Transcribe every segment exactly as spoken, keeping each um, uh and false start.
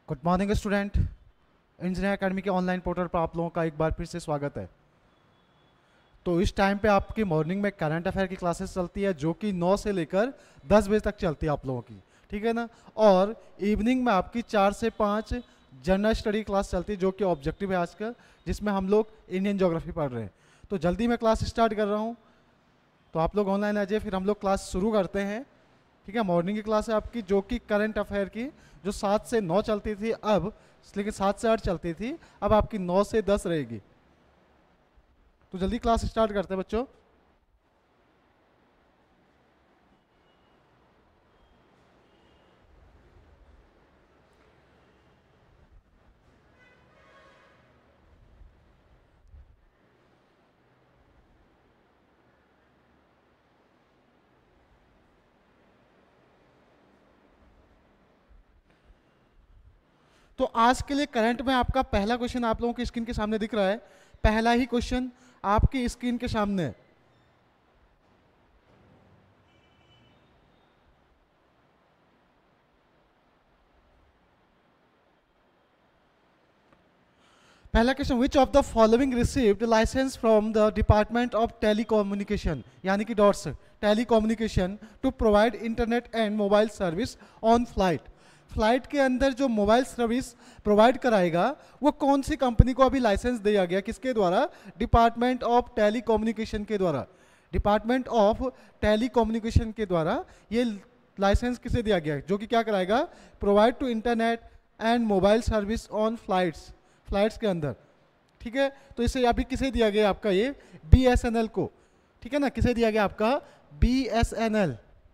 Good morning student. Engineer academy के online portal पर आप लोगों का एक बार फिर से स्वागत है। तो इस टाइम पे आपकी मॉर्निंग में करंट अफेयर की क्लासेस चलती है जो कि नौ से लेकर दस बजे तक चलती है आप लोगों की, ठीक है ना। और इवनिंग में आपकी चार से पाँच जनरल स्टडी क्लास चलती है जो कि ऑब्जेक्टिव है आज का, जिसमें हम लोग इंडियन ज्योग्राफी पढ़ रहे हैं। तो जल्दी मैं क्लास स्टार्ट कर रहा हूँ, तो आप लोग ऑनलाइन आ जाइए, फिर हम लोग क्लास शुरू करते हैं। ठीक है, मॉर्निंग की क्लास है आपकी जो कि करंट अफेयर की, जो सात से नौ चलती थी अब, लेकिन सात से आठ चलती थी, अब आपकी नौ से दस रहेगी। तो जल्दी क्लास स्टार्ट करते हैं बच्चों। तो आज के लिए करंट में आपका पहला क्वेश्चन आप लोगों की स्क्रीन के सामने दिख रहा है। पहला ही क्वेश्चन आपकी स्क्रीन के सामने है। पहला question, which of the following received license from the department of telecommunication, यानी कि DoT's telecommunication to provide internet and mobile service on flight. Flight के अंदर जो मोबाइल सर्विस प्रोवाइड कराएगा वो कौन सी कंपनी को अभी लाइसेंस दिया गया, किसके द्वारा? डिपार्टमेंट ऑफ टेलीकम्युनिकेशन के द्वारा। डिपार्टमेंट ऑफ टेलीकम्युनिकेशन के द्वारा ये लाइसेंस किसे दिया गया है, जो कि क्या कराएगा? Provide to internet and mobile service on flights, flights के अंदर। ठीक है, तो इसे अभी किसे दिया गया आपका? ये बी एस एन एल को। ठीक है ना, किसे दिया गया आपका? B S N L.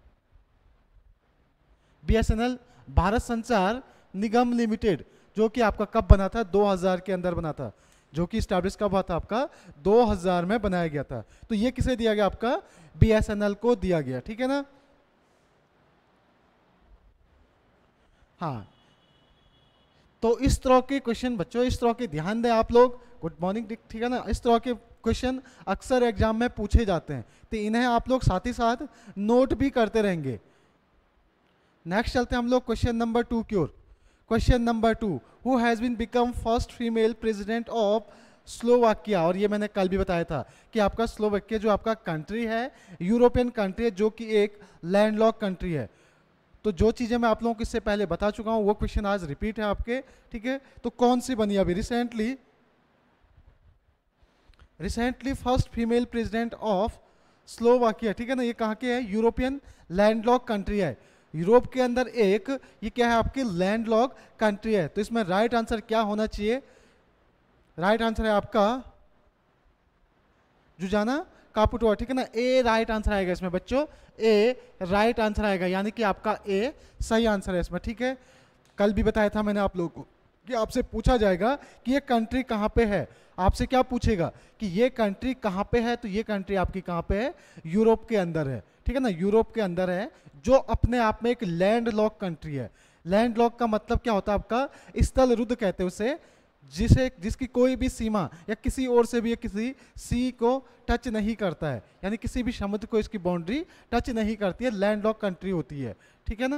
B S N L Bharat Sanchar Nigam limited, जो कि आपका कब बना था? दो हज़ार के अंदर बना था, जो कि स्टैब्लिश कब हुआ था आपका? दो हज़ार में बनाया गया था। तो ये किसे दिया गया आपका? बी एस एन एल को दिया गया। ठीक है ना। हाँ, तो इस तरह के क्वेश्चन बच्चों, इस तरह के ध्यान दें आप लोग। गुड मॉर्निंग, ठीक है ना। इस तरह के क्वेश्चन अक्सर एग्जाम में पूछे जाते हैं, तो इन्हें आप लोग साथ ही साथ नोट भी करते रहेंगे। नेक्स्ट चलते हैं हम लोग क्वेश्चन नंबर टू की ओर। Question number two, who has been become first female president of Slovakia. और ये मैंने कल भी बताया था कि आपका स्लोवाकिया जो आपका कंट्री है, यूरोपियन कंट्री है, जो कि एक लैंडलॉक कंट्री है। तो जो चीज़ें मैं आप लोगों को इससे पहले बता चुका हूँ वो क्वेश्चन आज रिपीट है आपके। ठीक है, तो कौन सी बनी अभी recently? Recently first female president of Slovakia. ठीक है ना, ये कहाँ के है? यूरोपियन लैंडलॉक कंट्री है। यूरोप के अंदर एक ये क्या है आपकी? लैंडलॉक कंट्री है। तो इसमें राइट आंसर क्या होना चाहिए? राइट आंसर है आपका जुजाना कापुटोवा। ठीक है ना, ए राइट आंसर आएगा इसमें बच्चों, ए राइट आंसर आएगा, यानी कि आपका ए सही आंसर है इसमें। ठीक है, कल भी बताया था मैंने आप लोगों को कि आपसे पूछा जाएगा कि ये कंट्री कहाँ पे है। आपसे क्या पूछेगा कि ये कंट्री कहाँ पे है, तो ये कंट्री आपकी कहाँ पे है? यूरोप के अंदर है। ठीक है ना, यूरोप के अंदर है, जो अपने आप में एक लैंड लॉक कंट्री है। लैंड लॉक का मतलब क्या होता है आपका? स्थल रुद्ध कहते हैं उसे, जिसे जिसकी कोई भी सीमा या किसी और से भी या किसी सी को टच नहीं करता है, यानी किसी भी समुद्र को इसकी बाउंड्री टच नहीं करती है, लैंडलॉक कंट्री होती है। ठीक है ना।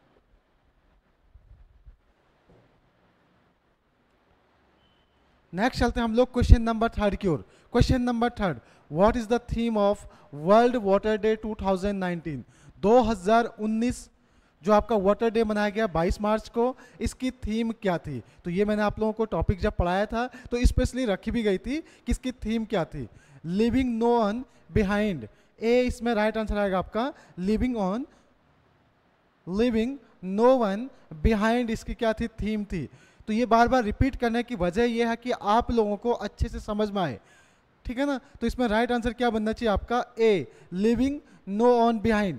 नेक्स्ट चलते हैं हम लोग क्वेश्चन नंबर थर्ड की ओर। Question number third, what is the theme of world water day two thousand nineteen. दो हज़ार उन्नीस जो आपका वाटर डे मनाया गया बाईस मार्च को, इसकी थीम क्या थी? तो ये मैंने आप लोगों को टॉपिक जब पढ़ाया था तो स्पेशली रखी भी गई थी कि इसकी थीम क्या थी। Living no one behind, A इसमें राइट आंसर आएगा आपका। Living on living no one behind इसकी क्या थी? थीम थी। तो ये बार बार रिपीट करने की वजह यह है कि आप लोगों को अच्छे से समझ में आए। ठीक है ना, तो इसमें राइट आंसर क्या बनना चाहिए आपका? A living no on behind.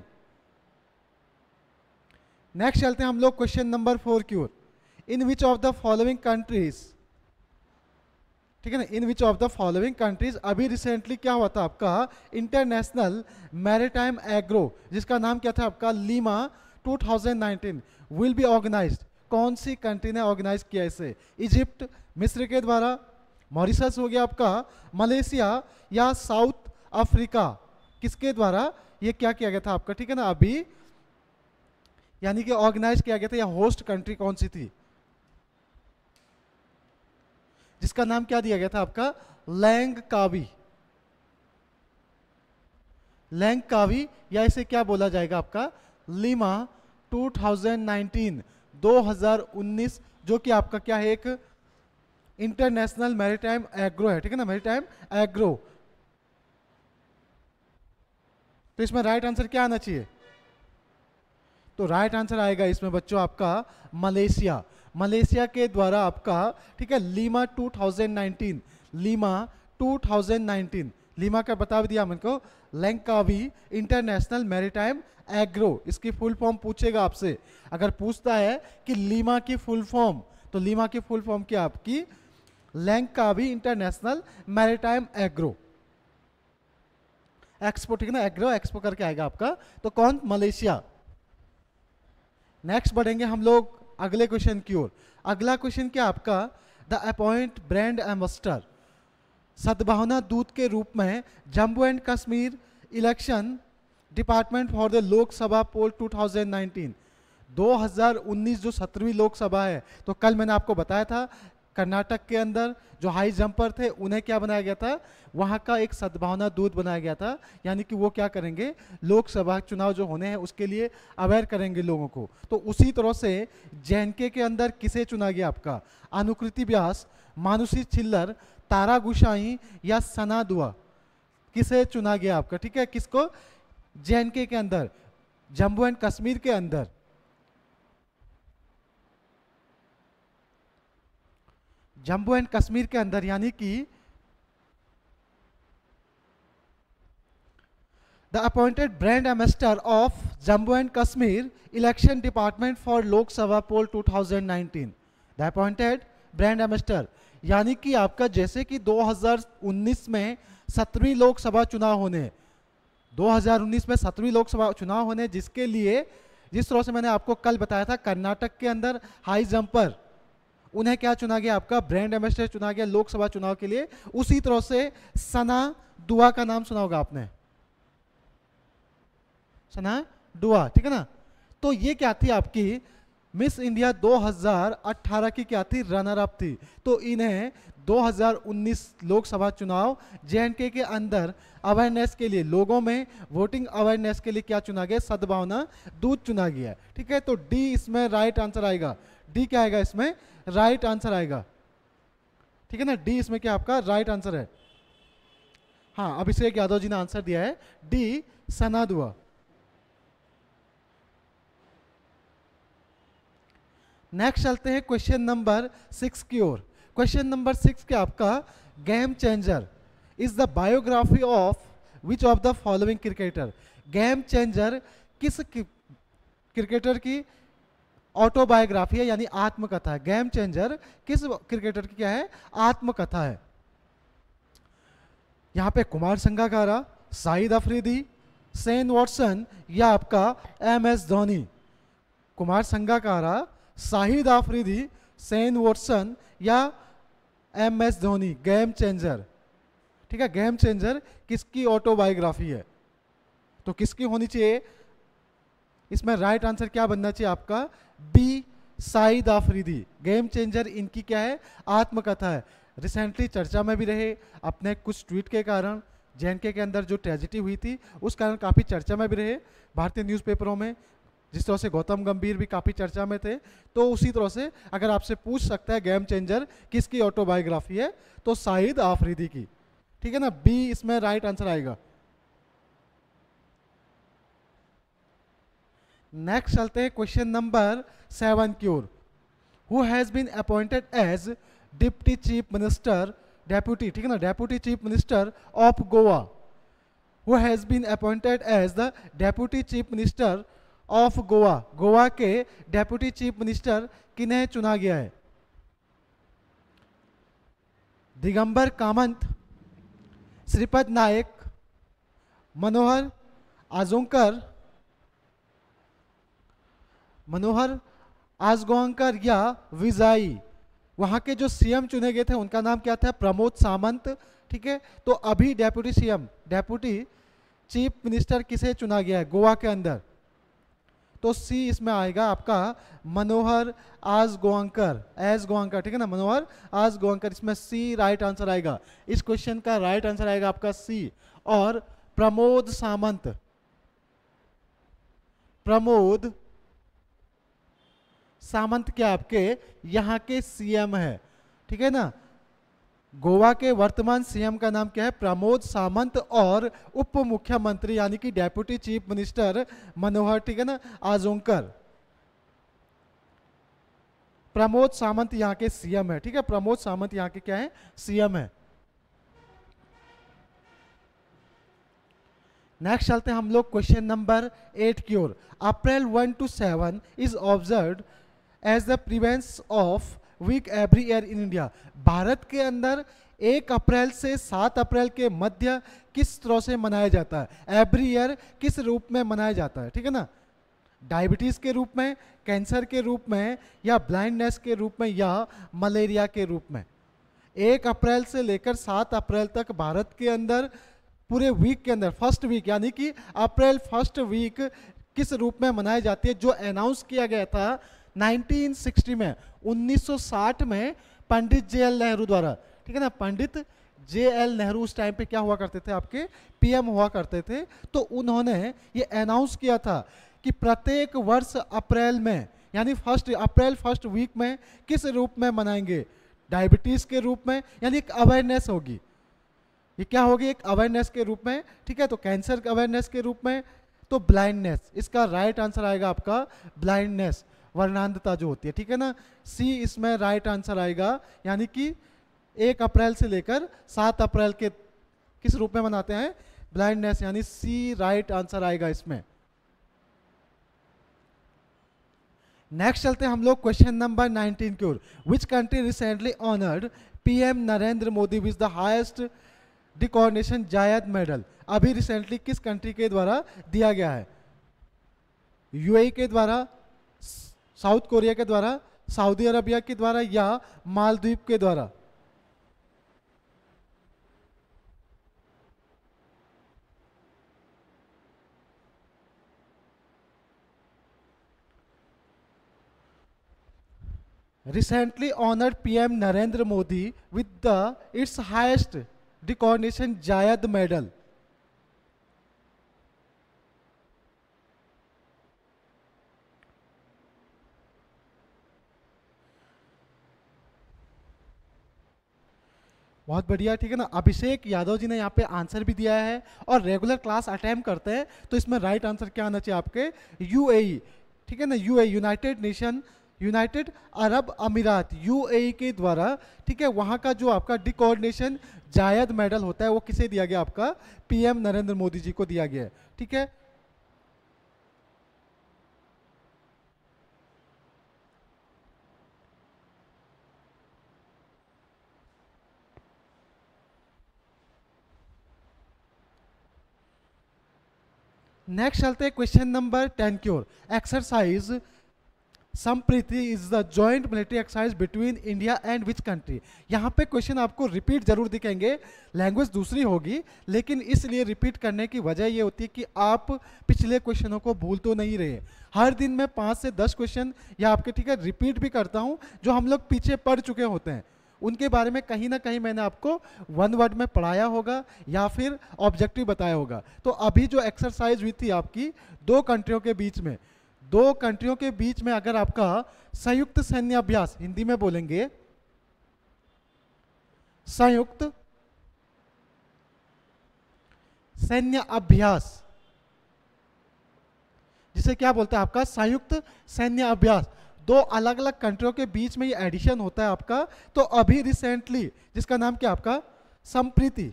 Next चलते हैं हम लोग क्वेश्चन नंबर फोर की ओर। In which of the following countries, ठीक है ना, in which of the following countries अभी रिसेंटली क्या हुआ था आपका? इंटरनेशनल मैरीटाइम एग्रो, जिसका नाम क्या था आपका? LIMA two thousand nineteen will be organised. कौन सी कंट्री ने ऑर्गेनाइज किया इसे? इजिप्ट, मिस्र के द्वारा, मॉरिशस हो गया आपका, मलेशिया, या साउथ अफ्रीका, किसके द्वारा ये क्या किया गया था आपका? ठीक है ना, अभी यानी कि ऑर्गेनाइज किया गया था, या होस्ट कंट्री कौन सी थी? जिसका नाम क्या दिया गया था आपका, लैंगकावी। लैंगकावी या इसे क्या बोला जाएगा आपका, लीमा टू थाउजेंड नाइनटीन, दो हज़ार उन्नीस, जो कि आपका क्या है, एक इंटरनेशनल मैरीटाइम एग्रो है, ठीक है ना, मैरीटाइम एग्रो। तो इसमें राइट आंसर क्या आना चाहिए, तो राइट आंसर आएगा इसमें बच्चों आपका मलेशिया। मलेशिया के द्वारा आपका, ठीक है, LIMA two thousand nineteen, LIMA two thousand nineteen, LIMA का बता भी दिया हमको, लैंगकावी इंटरनेशनल मैरीटाइम एग्रो, इसकी फुल फॉर्म पूछेगा आपसे। अगर पूछता है कि लीमा की फुल फॉर्म, तो लीमा की फुल फॉर्म क्या आपकी, Langkawi international maritime agro, expo, ठीक है ना, एग्रो एक्सपो करके आएगा आपका। तो कौन, मलेशिया। नेक्स्ट बढ़ेंगे हम लोग अगले क्वेश्चन की ओर। अगला क्वेश्चन क्या आपका, द अपॉइंट ब्रांड एम्बेसडर, सद्भावना दूत के रूप में Jammu and Kashmir election department for the Lok Sabha poll two thousand nineteen, दो हज़ार उन्नीस जो सत्रहवीं लोकसभा है, तो कल मैंने आपको बताया था कर्नाटक के अंदर जो हाई जंपर थे उन्हें क्या बनाया गया था, वहां का एक सद्भावना दूत बनाया गया था, यानी कि वो क्या करेंगे, लोकसभा चुनाव जो होने हैं उसके लिए अवेयर करेंगे लोगों को। तो उसी तरह से जेएनके के अंदर किसे चुना गया आपका, अनुकृति व्यास, मानुषी छिल्लर, तारा गुसाई या सना दुआ, किसे चुना गया आपका, ठीक है, किसको, जेएनके के अंदर, जम्मू एंड कश्मीर के अंदर। जम्मू एंड कश्मीर के अंदर, यानी कि the appointed brand ambassador of Jammu and Kashmir election department for Lok Sabha poll two thousand nineteen, the appointed brand ambassador, यानी कि आपका जैसे कि दो हज़ार उन्नीस में सत्रहवीं लोकसभा चुनाव होने, दो हज़ार उन्नीस में सत्रहवीं लोकसभा चुनाव होने, जिसके लिए जिस तरह से मैंने आपको कल बताया था कर्नाटक के अंदर हाई जंपर, उन्हें क्या चुना गया आपका, ब्रांड एम्बेसडर चुना गया लोकसभा चुनाव के लिए। उसी तरह से सना दुआ का नाम सुना होगा आपने, सना दुआ, ठीक है ना। तो ये क्या थी आपकी मिस इंडिया दो हज़ार अठारह की क्या थी, रनर अप थी। तो इन्हें दो हज़ार उन्नीस लोकसभा चुनाव जेएनके के अंदर अवेयरनेस के लिए, लोगों में वोटिंग अवेयरनेस के लिए क्या चुना गया, सद्भावना दूत चुना गया, ठीक है। तो डी इसमें राइट आंसर आएगा, डी क्या आएगा इसमें, राइट आंसर आएगा, ठीक है ना, डी इसमें क्या आपका राइट आंसर है। हाँ, अभिषेक यादव जी ने आंसर दिया है डी, सना दुआ। नेक्स्ट चलते हैं क्वेश्चन नंबर सिक्स की ओर। क्वेश्चन नंबर सिक्स के आपका, game changer is the biography of which of the following cricketer, game changer किस क्रिकेटर की ऑटोबायोग्राफी है, यानी आत्मकथा है। गेम चेंजर किस क्रिकेटर की क्या है, आत्मकथा है। यहां पे कुमार संगकारा, शाहिद अफरीदी, शेन वॉटसन या आपका M S Dhoni. Kumar Sangakkara, Shahid Afridi, Shane Watson या M S Dhoni, game changer, ठीक है। गेम चेंजर किसकी ऑटोबायोग्राफी है, तो किसकी होनी चाहिए, इसमें राइट आंसर क्या बनना चाहिए आपका, B, Shahid Afridi. Game changer इनकी क्या है, आत्मकथा है। रिसेंटली चर्चा में भी रहे अपने कुछ ट्वीट के कारण, जेएनके के अंदर जो ट्रेजिडी हुई थी उस कारण काफ़ी चर्चा में भी रहे भारतीय न्यूज़पेपरों में, जिस तरह से गौतम गंभीर भी काफ़ी चर्चा में थे। तो उसी तरह से अगर आपसे पूछ सकता है गेम चेंजर किसकी ऑटोबायोग्राफी है, तो शाहिद अफरीदी की, ठीक है ना, बी इसमें राइट आंसर आएगा। नेक्स्ट चलते हैं क्वेश्चन नंबर सेवन की ओर। Who has been appointed as deputy chief minister, deputy, ठीक है ना, deputy chief minister of Goa. Who has been appointed as the deputy chief minister of Goa, Goa के डेप्यूटी चीफ मिनिस्टर किन्हें चुना गया है, दिगंबर कामत, श्रीपद नायक, मनोहर आजोंकर, मनोहर आजगोंकर या विजाई। वहां के जो सीएम चुने गए थे उनका नाम क्या था, प्रमोद सावंत, ठीक है। तो अभी deputy CM, deputy chief minister किसे चुना गया है गोवा के अंदर, तो तो सी इसमें आएगा आपका मनोहर आज गोवांकर, एस गोवांकर, ठीक है ना, मनोहर आज गोवांकर, इसमें सी राइट आंसर आएगा। इस क्वेश्चन का राइट आंसर आएगा आपका सी। और प्रमोद सामंत, प्रमोद सामंत क्या आपके यहाँ के सीएम है, ठीक है ना। गोवा के वर्तमान सीएम का नाम क्या है, प्रमोद सामंत, और उप मुख्यमंत्री यानी कि डेप्यूटी चीफ मिनिस्टर मनोहर, ठीक है ना, आजोंकर। प्रमोद सामंत यहाँ के सीएम है, ठीक है, प्रमोद सामंत यहाँ के क्या है, सीएम है। नेक्स्ट चलते हैं हम लोग क्वेश्चन नंबर एट की ओर। April one two seven is observed as the prevents of week every year in India. Bharat के अंदर एक अप्रैल से सात अप्रैल के मध्य किस तरह से मनाया जाता है, एवरी ईयर किस रूप में मनाया जाता है, ठीक है ना। डायबिटीज के रूप में, कैंसर के रूप में, या ब्लाइंडनेस के रूप में, या मलेरिया के रूप में। एक अप्रैल से लेकर सात अप्रैल तक भारत के अंदर पूरे वीक के अंदर फर्स्ट वीक यानी कि अप्रैल फर्स्ट वीक किस रूप में मनाई जाती है, जो अनाउंस किया गया था नाइनटीन सिक्सटी में, उन्नीस सौ साठ में पंडित जे एल नेहरू द्वारा, ठीक है ना। पंडित जे एल नेहरू उस टाइम पे क्या हुआ करते थे, आपके पीएम हुआ करते थे। तो उन्होंने ये अनाउंस किया था कि प्रत्येक वर्ष अप्रैल में यानी फर्स्ट अप्रैल फर्स्ट वीक में किस रूप में मनाएंगे, डायबिटीज के रूप में, यानी एक अवेयरनेस होगी। ये क्या होगी, एक अवेयरनेस के रूप में, ठीक है। तो कैंसर अवेयरनेस के रूप में, तो ब्लाइंडनेस, इसका राइट आंसर आएगा आपका ब्लाइंडनेस, वर्णांधता जो होती है, ठीक है ना। सी इसमें राइट आंसर आएगा, यानी कि एक अप्रैल से लेकर सात अप्रैल के किस रूप में मनाते हैं, ब्लाइंडनेस, यानी सी राइट आंसर आएगा इसमें। नेक्स्ट चलते हैं हम लोग क्वेश्चन नंबर नाइनटीन की ओर। Which country recently honoured PM Narendra Modi with the highest decoration Zayed medal. अभी रिसेंटली किस कंट्री के द्वारा दिया गया है, यूएई के द्वारा, साउथ कोरिया के द्वारा, सऊदी अरबिया के द्वारा, या मालदीव के द्वारा। recently honored P M Narendra Modi with the its highest recognition Jayad Medal. बहुत बढ़िया, ठीक है ना। अभिषेक यादव जी ने यहाँ पे आंसर भी दिया है और रेगुलर क्लास अटेम्प्ट करते हैं, तो इसमें राइट आंसर क्या आना चाहिए आपके, यूएई, ठीक है ना, UAE united nation united Arab Emirates, UAE के द्वारा, ठीक है, वहाँ का जो आपका डिकोऑर्डिनेशन जायद मेडल होता है वो किसे दिया गया, आपका पीएम नरेंद्र मोदी जी को दिया गया है, ठीक है। नेक्स्ट चलते हैं क्वेश्चन नंबर टेन की ओर। Exercise Sampriti is the joint military exercise between India and which country. यहाँ पे क्वेश्चन आपको रिपीट जरूर दिखेंगे, लैंग्वेज दूसरी होगी, लेकिन इसलिए रिपीट करने की वजह ये होती है कि आप पिछले क्वेश्चनों को भूल तो नहीं रहे। हर दिन मैं पाँच से दस क्वेश्चन या आपके, ठीक है, रिपीट भी करता हूँ जो हम लोग पीछे पढ़ चुके होते हैं, उनके बारे में कहीं ना कहीं मैंने आपको वन वर्ड में पढ़ाया होगा या फिर ऑब्जेक्टिव बताया होगा। तो अभी जो एक्सरसाइज हुई थी आपकी दो कंट्रियों के बीच में, दो कंट्रियों के बीच में अगर आपका संयुक्त सैन्य अभ्यास, हिंदी में बोलेंगे संयुक्त सैन्य अभ्यास, जिसे क्या बोलते हैं आपका संयुक्त सैन्य अभ्यास, दो अलग अलग कंट्रियों के बीच में ये एडिशन होता है आपका। तो अभी रिसेंटली जिसका नाम क्या आपका संप्रीति,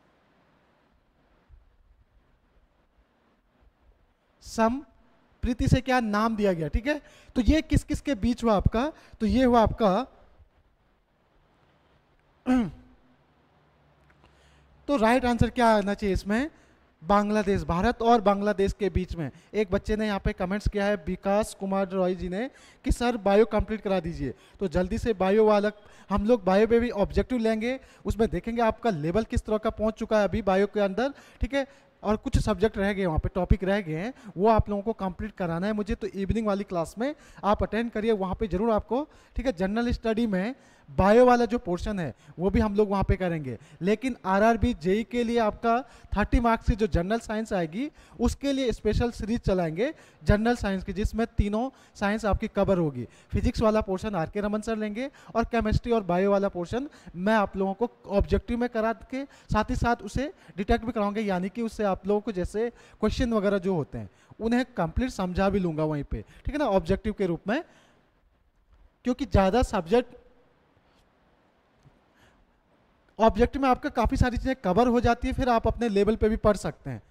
संप्रीति से क्या नाम दिया गया, ठीक है। तो ये किस किस के बीच हुआ आपका, तो ये हुआ आपका तो राइट आंसर क्या आना चाहिए इसमें, बांग्लादेश, भारत और बांग्लादेश के बीच में। एक बच्चे ने यहाँ पे कमेंट्स किया है, विकास कुमार रॉय जी ने, कि सर बायो कंप्लीट करा दीजिए। तो जल्दी से बायो वाला हम लोग बायो में भी ऑब्जेक्टिव लेंगे, उसमें देखेंगे आपका लेवल किस तरह का पहुँच चुका है अभी बायो के अंदर, ठीक है। और कुछ सब्जेक्ट रह गए, वहाँ पे टॉपिक रह गए हैं, वो आप लोगों को कंप्लीट कराना है मुझे। तो इवनिंग वाली क्लास में आप अटेंड करिए, वहाँ पे जरूर आपको, ठीक है। जनरल स्टडी में बायो वाला जो पोर्शन है वो भी हम लोग वहाँ पे करेंगे, लेकिन आरआरबी जेई के लिए आपका थर्टी मार्क्स की जो जनरल साइंस आएगी उसके लिए स्पेशल सीरीज चलाएंगे जनरल साइंस की, जिसमें तीनों साइंस आपकी कवर होगी। फिजिक्स वाला पोर्शन आर के रमन सर लेंगे और केमिस्ट्री और बायो वाला पोर्शन मैं आप लोगों को ऑब्जेक्टिव में करा के साथ ही साथ उसे डिटेक्ट भी कराऊंगे, यानी कि उससे आप लोगों को जैसे क्वेश्चन वगैरह जो होते हैं उन्हें कंप्लीट समझा भी लूंगा वहीं पे, ठीक है ना, ऑब्जेक्टिव के रूप में। क्योंकि ज़्यादा सब्जेक्ट ऑब्जेक्टिव में आपका काफ़ी सारी चीज़ें कवर हो जाती है, फिर आप अपने लेवल पे भी पढ़ सकते हैं।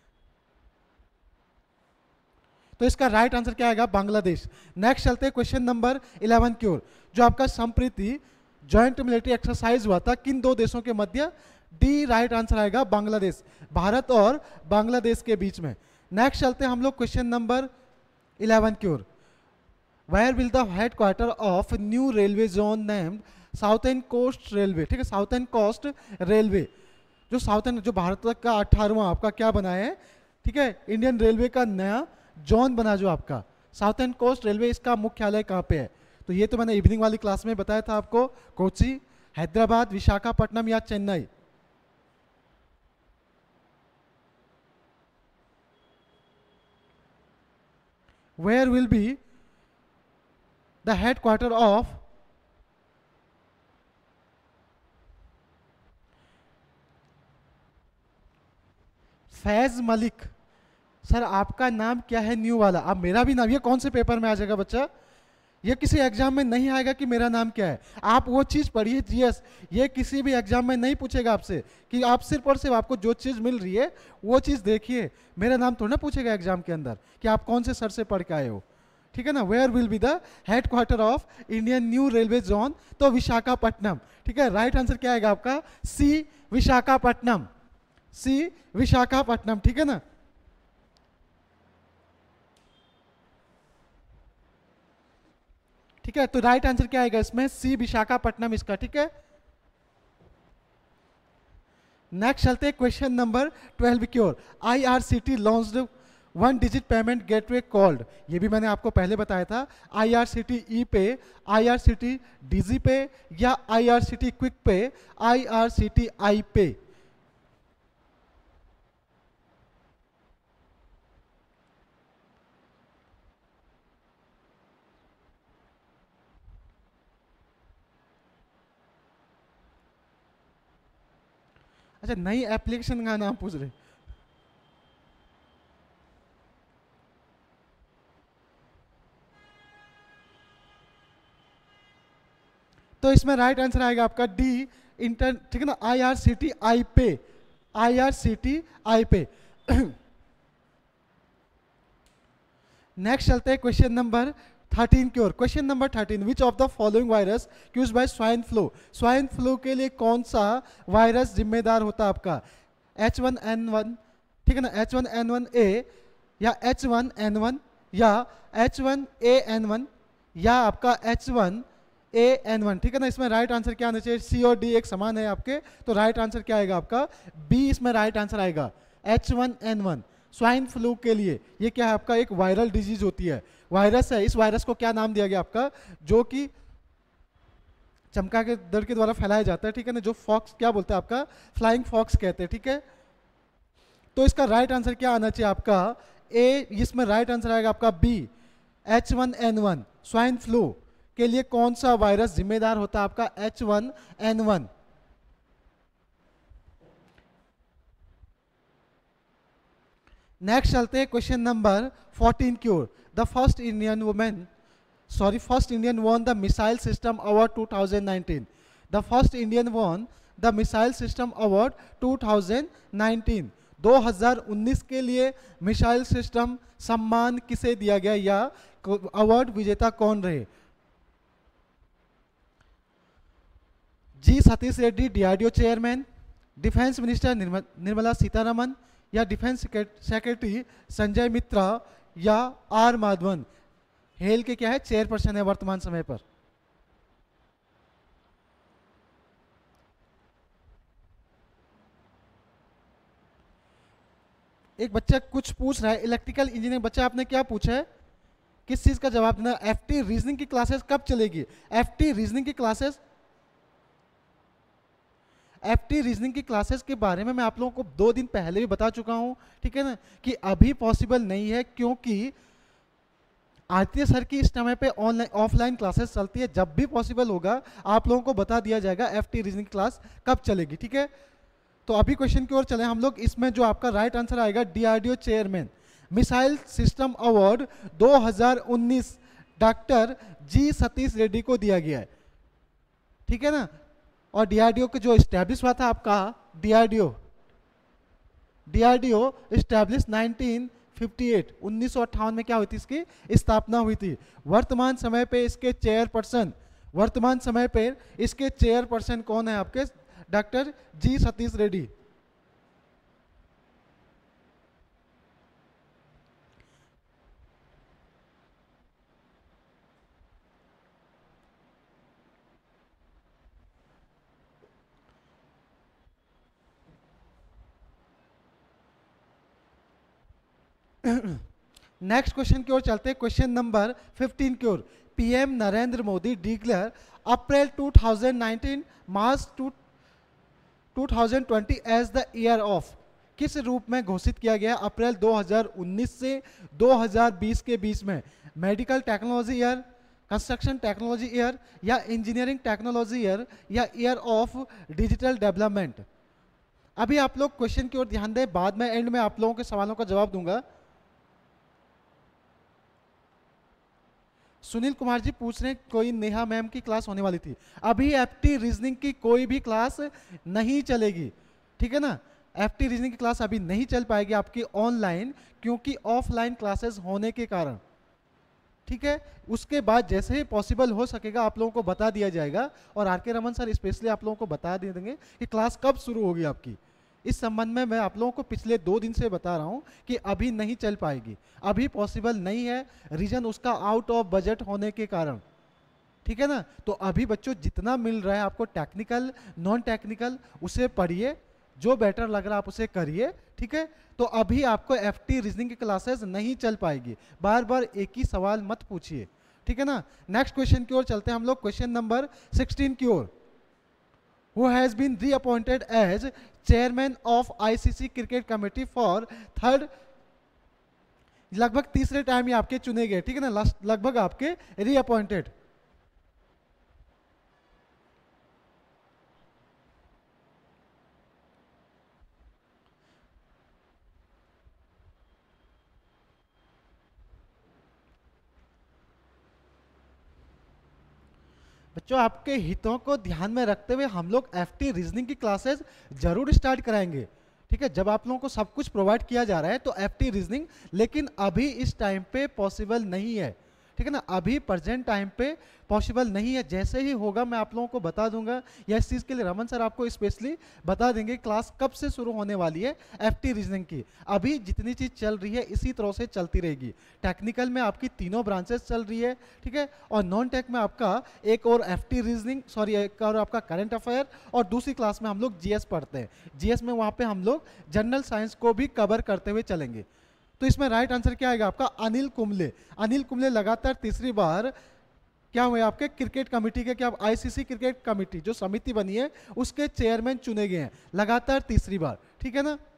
तो इसका राइट आंसर क्या आएगा? बांग्लादेश। नेक्स्ट चलते हैं क्वेश्चन नंबर इलेवन की ओर, जो आपका संप्रीति जॉइंट मिलिट्री एक्सरसाइज हुआ था किन दो देशों के मध्य? डी राइट आंसर आएगा, बांग्लादेश, भारत और बांग्लादेश के बीच में। नेक्स्ट चलते हैं हम लोग क्वेश्चन नंबर इलेवन की ओर। Where will the headquarter of new railway zone named southern coast railway, ठीक है, साउथर्न कोस्ट रेलवे, जो साउथर्न जो भारत का अठारहवां आपका क्या बना है, ठीक है, इंडियन रेलवे का नया जोन बना जो आपका साउथर्न कोस्ट रेलवे, इसका मुख्यालय कहाँ पे है? तो ये तो मैंने इवनिंग वाली क्लास में बताया था आपको, कोची, हैदराबाद, विशाखापट्टनम या Chennai. Where will be the headquarter of Faiz Malik? Sir आपका नाम क्या है न्यू वाला? अब मेरा भी नाम, ये कौन से पेपर में आ जाएगा बच्चा? ये किसी एग्जाम में नहीं आएगा कि मेरा नाम क्या है। आप वो चीज़ पढ़िए जीएस, ये किसी भी एग्जाम में नहीं पूछेगा आपसे कि आप सिर्फ और सिर्फ आपको जो चीज़ मिल रही है वो चीज़ देखिए। मेरा नाम थोड़ा ना पूछेगा एग्जाम के अंदर कि आप कौन से सर से पढ़ के आए हो, ठीक है ना। Where will be the headquarter of Indian new railway zone? तो विशाखापट्टनम, ठीक है। राइट आंसर क्या आएगा आपका? सी, विशाखापट्टनम, सी विशाखापट्टनम, ठीक है ना। ठीक है, तो राइट आंसर क्या आएगा इसमें? सी, विशाखापट्टनम इसका, ठीक है। नेक्स्ट चलते हैं क्वेश्चन नंबर ट्वेल्व की ओर। IRCT launched one digit payment gateway called, ये भी मैंने आपको पहले बताया था, आईआरसीटी ई पे, आईआरसीटी डीजी पे या IRCT quick pay, IRCT I pay. अच्छा, नई एप्लीकेशन का नाम पूछ रहे? तो इसमें राइट आंसर आएगा आपका डी, इंटर, ठीक है ना, आईआरसीटी आई पे, आईआरसीटी आई पे। नेक्स्ट चलते हैं क्वेश्चन नंबर थर्टीन की ओर। Question number thirteen, which of the following virus cues by swine flu? Swine flu के लिए कौन सा वायरस जिम्मेदार होता है आपका? एच वन एन वन, ठीक है ना, H one N one A या एच वन एन वन या H one A N one या आपका H one A N one, ठीक है ना। इसमें राइट आंसर क्या आना चाहिए? सी और डी एक समान है आपके, तो राइट आंसर क्या आएगा आपका? बी, इसमें राइट आंसर आएगा H one N one. Swine flu के लिए ये क्या है आपका? एक वायरल डिजीज होती है, वायरस है। इस वायरस को क्या नाम दिया गया आपका? जो कि चमका के दर के द्वारा फैलाया जाता है, ठीक है ना, जो फॉक्स क्या बोलते हैं आपका? फ्लाइंग फॉक्स कहते हैं, ठीक है। तो इसका राइट आंसर क्या आना चाहिए आपका? ए, इसमें राइट आंसर आएगा आपका B, H one N one. Swine flu के लिए कौन सा वायरस जिम्मेदार होता है आपका? H one N one. Next चलते हैं क्वेश्चन नंबर फोर्टीन की ओर। The first Indian women sorry first Indian won the missile system award two thousand nineteen. The first Indian won the missile system award two thousand nineteen. दो हज़ार उन्नीस के लिए missile system सम्मान किसे दिया गया या अवार्ड विजेता कौन रहे? G Satish Reddy, DRDO chairman, defence minister Nirmala Sitharaman या डिफेंस सेक्रेटरी संजय मित्रा या आर माधवन। हेल के क्या है? चेयरपर्सन है वर्तमान समय पर। एक बच्चा कुछ पूछ रहा है, इलेक्ट्रिकल इंजीनियरिंग बच्चा, आपने क्या पूछा है, किस चीज का जवाब देना? एफटी रीजनिंग की क्लासेस कब चलेगी? एफटी रीजनिंग की क्लासेस एफटी रीजनिंग की क्लासेस के बारे में मैं आप लोगों को दो दिन पहले भी बता चुका हूं, ठीक है ना, कि अभी पॉसिबल नहीं है, क्योंकि आदित्य सर की इस समय पे ऑनलाइन ऑफलाइन क्लासेस चलती है। जब भी पॉसिबल होगा आप लोगों को बता दिया जाएगा एफटी रीजनिंग क्लास कब चलेगी, ठीक है। तो अभी क्वेश्चन की ओर चले हम लोग। इसमें जो आपका राइट आंसर आएगा, DRDO chairman missile system award दो हज़ार उन्नीस डॉक्टर जी सतीश रेड्डी को दिया गया है, ठीक है ना। और डीआरडीओ का जो स्टैब्लिश हुआ था आपका, DRDO DRDO establish nineteen fifty eight, उन्नीस सौ अट्ठावन में क्या हुई थी, इसकी स्थापना हुई थी। वर्तमान समय पे इसके चेयरपर्सन वर्तमान समय पे इसके चेयरपर्सन कौन है आपके? Doctor G Satish Reddy. Next question की ओर चलते हैं, क्वेश्चन नंबर फिफ्टीन की ओर। PM Narendra Modi declare April two thousand nineteen March to two thousand twenty as the year of, किस रूप में घोषित किया गया अप्रैल दो हज़ार उन्नीस से दो हज़ार बीस के बीच में? Medical technology year, construction technology year, या इंजीनियरिंग टेक्नोलॉजी ईयर, या ईयर ऑफ डिजिटल डेवलपमेंट? अभी आप लोग क्वेश्चन की ओर ध्यान दें, बाद में एंड में आप लोगों के सवालों का जवाब दूंगा। सुनील कुमार जी पूछ रहे हैं कोई नेहा मैम की क्लास होने वाली थी। अभी एफटी रीजनिंग की कोई भी क्लास नहीं चलेगी, ठीक है ना। एफटी रीजनिंग की क्लास अभी नहीं चल पाएगी आपकी ऑनलाइन, क्योंकि ऑफलाइन क्लासेस होने के कारण, ठीक है। उसके बाद जैसे ही पॉसिबल हो सकेगा आप लोगों को बता दिया जाएगा, और आर के रमन सर स्पेशली आप लोगों को बता दे देंगे कि क्लास कब शुरू होगी आपकी। इस संबंध में मैं आप लोगों को पिछले दो दिन से बता रहा हूं कि अभी नहीं चल पाएगी, अभी पॉसिबल नहीं है, रीजन उसका आउट ऑफ बजट होने के कारण, ठीक है ना। तो अभी बच्चों जितना मिल रहा है आपको टेक्निकल नॉन टेक्निकल उसे पढ़िए, जो बेटर लग रहा है आप उसे करिए, ठीक है। तो अभी आपको एफटी रीजनिंग की क्लासेस नहीं चल पाएगी, बार बार एक ही सवाल मत पूछिए, ठीक है ना। नेक्स्ट क्वेश्चन की ओर चलते हैं हम लोग, क्वेश्चन नंबर सिक्सटीन की ओर। who has been reappointed as chairman of I C C cricket committee for third, लगभग तीसरे टाइम ये आपके चुने गए, ठीक है ना, लगभग आपके रीअपॉइंटेड। बच्चों आपके हितों को ध्यान में रखते हुए हम लोग एफटी रीजनिंग की क्लासेस जरूर स्टार्ट कराएंगे, ठीक है। जब आप लोगों को सब कुछ प्रोवाइड किया जा रहा है तो एफटी रीजनिंग, लेकिन अभी इस टाइम पे पॉसिबल नहीं है, ठीक है ना। अभी प्रेजेंट टाइम पे पॉसिबल नहीं है, जैसे ही होगा मैं आप लोगों को बता दूंगा, या इस चीज़ के लिए रमन सर आपको स्पेशली बता देंगे क्लास कब से शुरू होने वाली है एफटी रीजनिंग की। अभी जितनी चीज़ चल रही है इसी तरह से चलती रहेगी। टेक्निकल में आपकी तीनों ब्रांचेस चल रही है, ठीक है, और नॉन टेक में आपका एक और एफटी रीजनिंग, सॉरी एक और आपका करंट अफेयर, और दूसरी क्लास में हम लोग जीएस पढ़ते हैं। जीएस में वहाँ पे हम लोग जनरल साइंस को भी कवर करते हुए चलेंगे। तो इसमें राइट आंसर क्या आएगा आपका? अनिल कुंबले। अनिल कुंबले लगातार तीसरी बार क्या हुए आपके क्रिकेट कमेटी के, क्या आईसीसी क्रिकेट कमेटी जो समिति बनी है उसके चेयरमैन चुने गए हैं लगातार तीसरी बार, ठीक है ना।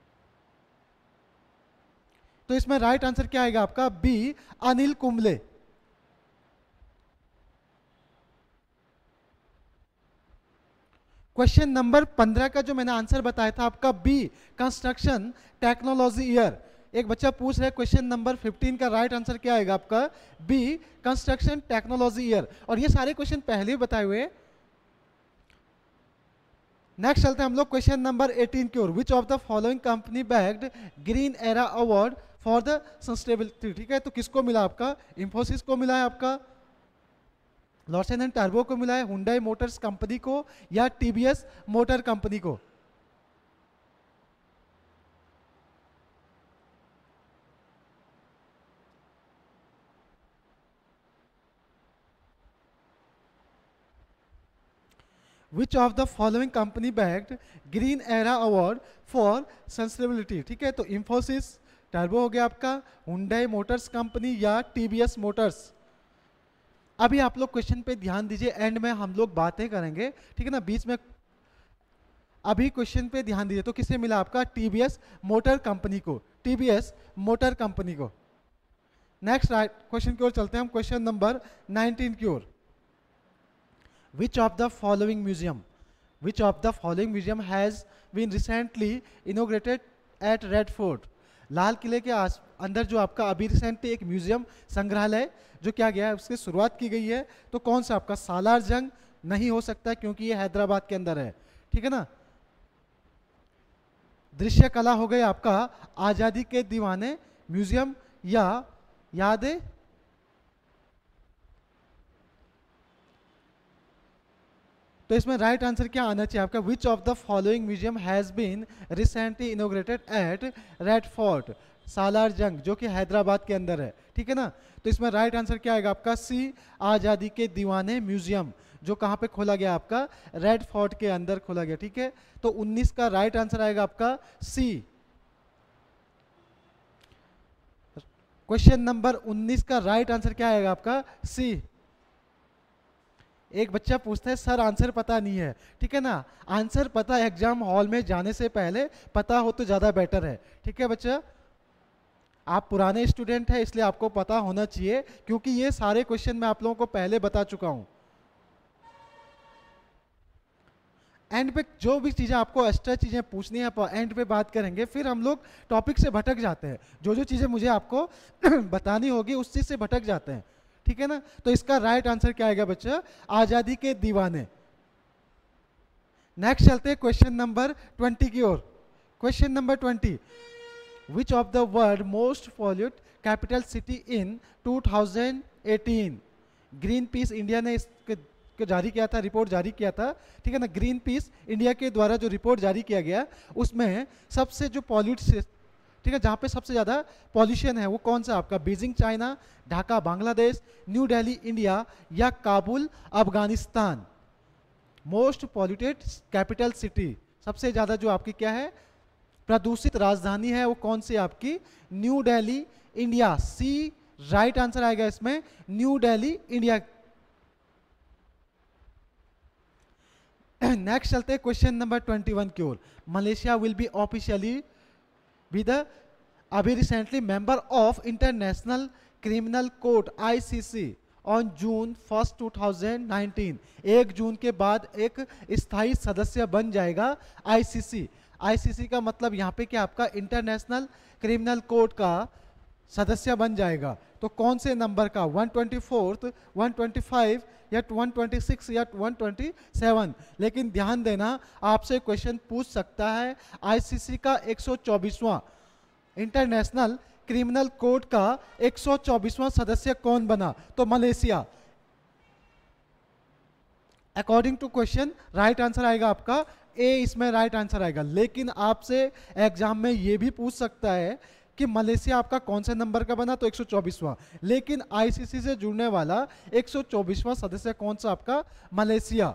तो इसमें राइट आंसर क्या आएगा आपका? B, Anil Kumble. Question number पंद्रह का जो मैंने आंसर बताया था आपका बी, कंस्ट्रक्शन टेक्नोलॉजी ईयर। एक बच्चा पूछ रहा है क्वेश्चन नंबर फिफ्टीन का राइट आंसर क्या आएगा आपका? B, construction technology year. और ये सारे क्वेश्चन पहले ही बताए हुए हैं। नेक्स्ट चलते हैं हम लोग क्वेश्चन नंबर एटीन की ओर। Which of the following company bagged green era award for the sustainability, ठीक है। तो किसको मिला आपका? इंफोसिस को मिला है आपका, लॉर्सन एंड टर्बो को मिला है, हुंडई मोटर्स कंपनी को, या टीवीएस मोटर कंपनी को? Which of the following company bagged green era award for sustainability, ठीक है, तो इंफोसिस, टर्बो हो गया आपका, हुंडई मोटर्स कंपनी या टीवीएस मोटर्स। अभी आप लोग क्वेश्चन पे ध्यान दीजिए, एंड में हम लोग बातें करेंगे, ठीक है ना, बीच में अभी क्वेश्चन पे ध्यान दीजिए। तो किसे मिला आपका? टीवीएस मोटर कंपनी को, टीवीएस मोटर कंपनी को। नेक्स्ट क्वेश्चन की ओर चलते हैं हम, क्वेश्चन नंबर नाइनटीन की ओर। Which of the following museum which of the following museum has been recently inaugurated at Red Fort? लाल किले के आस अंदर जो आपका अभी रिसेंटली एक म्यूजियम संग्रहालय जो क्या गया है, उसकी शुरुआत की गई है, तो कौन सा आपका? सालार जंग नहीं हो सकता क्योंकि ये हैदराबाद के अंदर है, ठीक है ना। दृश्य कला हो गई आपका आजादी के दीवाने म्यूजियम या यादें, तो इसमें राइट आंसर क्या आना चाहिए आपका? Which of the following museum has been recently inaugurated at Red Fort? Salar Jung जो कि हैदराबाद के अंदर है, ठीक है ना। तो इसमें राइट आंसर क्या आएगा आपका? सी, आजादी के दीवाने म्यूजियम, जो कहाँ पे खोला गया आपका? रेड फोर्ट के अंदर खोला गया, ठीक है। तो उन्नीस का राइट आंसर आएगा आपका सी। क्वेश्चन नंबर उन्नीस का राइट आंसर क्या आएगा आपका? सी। एक बच्चा पूछता है सर आंसर पता नहीं है, ठीक है ना। आंसर पता एग्जाम हॉल में जाने से पहले पता हो तो ज़्यादा बेटर है, ठीक है बच्चा। आप पुराने स्टूडेंट हैं इसलिए आपको पता होना चाहिए, क्योंकि ये सारे क्वेश्चन मैं आप लोगों को पहले बता चुका हूं। एंड पे जो भी चीज़ें आपको एक्स्ट्रा चीज़ें पूछनी है एंड पे बात करेंगे, फिर हम लोग टॉपिक से भटक जाते हैं। जो जो चीज़ें मुझे आपको बतानी होगी उस चीज़ से भटक जाते हैं, ठीक है ना। तो इसका राइट आंसर क्या आएगा बच्चा? आजादी के दीवाने। नेक्स्ट चलते हैं क्वेश्चन नंबर ट्वेंटी की ओर। Question number twenty, which of the world most pollute capital city in two thousand eighteen? Greenpeace India ने इसके जारी किया था, रिपोर्ट जारी किया था, ठीक है ना। ग्रीन पीस इंडिया के द्वारा जो रिपोर्ट जारी किया गया उसमें सबसे जो पॉल्यूट, ठीक है, जहाँ पे सबसे ज़्यादा पॉल्यूशन है वो कौन सा आपका? Beijing China, Dhaka Bangladesh, new Delhi India या Kabul Afghanistan? Most polluted capital city, सबसे ज़्यादा जो आपकी क्या है प्रदूषित राजधानी है वो कौन सी आपकी? New Delhi India. C right answer आएगा इसमें, न्यू दिल्ली इंडिया। नेक्स्ट चलते हैं क्वेश्चन नंबर ट्वेंटी वन की ओर। Malaysia will be officially be the अभी recently member of international criminal court ICC on June first two thousand nineteen. एक जून के बाद एक स्थायी सदस्य बन जाएगा आईसीसी। आईसीसी का मतलब यहाँ पे क्या आपका? इंटरनेशनल क्रिमिनल कोर्ट का सदस्य बन जाएगा। तो कौन से नंबर का? One twenty fourth, one twenty five या वन ट्वेंटी सिक्स या वन ट्वेंटी सेवन? लेकिन ध्यान देना, आपसे क्वेश्चन पूछ सकता है आईसीसी का एक सौ चौबीसवां, इंटरनेशनल क्रिमिनल कोर्ट का एक सौ चौबीसवां सदस्य कौन बना? तो Malaysia. According to question right answer आएगा आपका ए, इसमें राइट आंसर आएगा। लेकिन आपसे एग्जाम में ये भी पूछ सकता है कि मलेशिया आपका कौन से नंबर का बना? तो एक सौ चौबीसवां। लेकिन आईसीसी से जुड़ने वाला एक सौ चौबीसवां सदस्य कौन सा आपका? मलेशिया।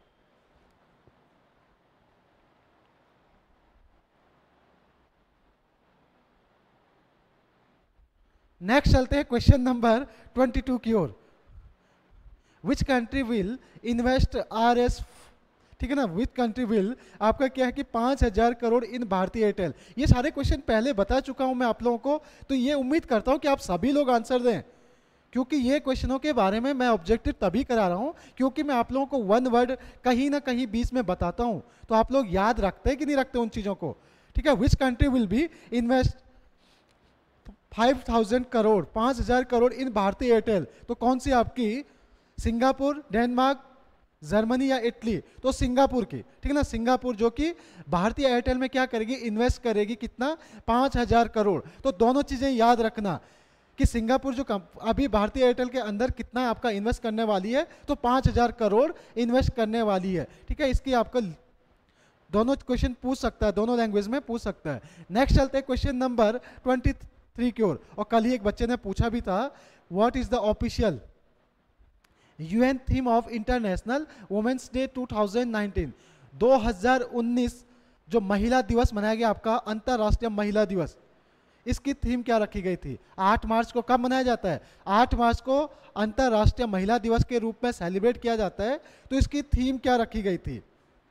नेक्स्ट चलते हैं क्वेश्चन नंबर ट्वेंटी टू की ओर। Which country will invest R S, ठीक है ना, विच कंट्री विल आपका क्या है कि पाँच हजार करोड़ इन भारतीय एयरटेल। ये सारे क्वेश्चन पहले बता चुका हूं मैं आप लोगों को, तो ये उम्मीद करता हूं कि आप सभी लोग आंसर दें, क्योंकि ये क्वेश्चनों के बारे में मैं ऑब्जेक्टिव तभी करा रहा हूं क्योंकि मैं आप लोगों को वन वर्ड कहीं ना कहीं बीच में बताता हूं, तो आप लोग याद रखते हैं कि नहीं रखते उन चीज़ों को, ठीक है। Which country will be invest five thousand crore, पाँच हजार करोड़ इन भारतीय एयरटेल? तो कौन सी आपकी? सिंगापुर, डेनमार्क, जर्मनी या इटली? तो सिंगापुर की, ठीक है ना। सिंगापुर जो कि भारतीय एयरटेल में क्या करेगी? इन्वेस्ट करेगी कितना? पाँच हजार करोड़। तो दोनों चीज़ें याद रखना कि सिंगापुर जो अभी भारतीय एयरटेल के अंदर कितना आपका इन्वेस्ट करने वाली है, तो पाँच हजार करोड़ इन्वेस्ट करने वाली है, ठीक है। इसकी आपका दोनों क्वेश्चन पूछ सकता है, दोनों लैंग्वेज में पूछ सकता है। नेक्स्ट चलते हैं क्वेश्चन नंबर ट्वेंटी थ्री की ओर। और कल ही एक बच्चे ने पूछा भी था, what is the official UN theme of international women's day two thousand nineteen, दो हज़ार उन्नीस जो महिला दिवस मनाया गया आपका, अंतरराष्ट्रीय महिला दिवस, इसकी थीम क्या रखी गई थी? आठ मार्च को कब मनाया जाता है? आठ मार्च को अंतरराष्ट्रीय महिला दिवस के रूप में सेलिब्रेट किया जाता है, तो इसकी थीम क्या रखी गई थी?